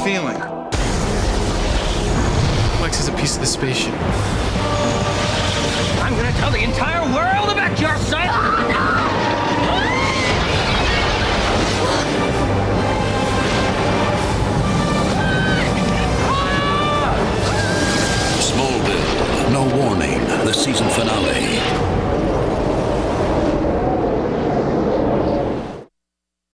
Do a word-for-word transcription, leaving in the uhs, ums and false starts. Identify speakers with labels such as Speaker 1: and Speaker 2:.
Speaker 1: feeling?
Speaker 2: Lex is a piece of the spaceship.
Speaker 3: I'm gonna tell the entire world about your son! Oh, no!
Speaker 4: Smallville, No Warning, the season finale.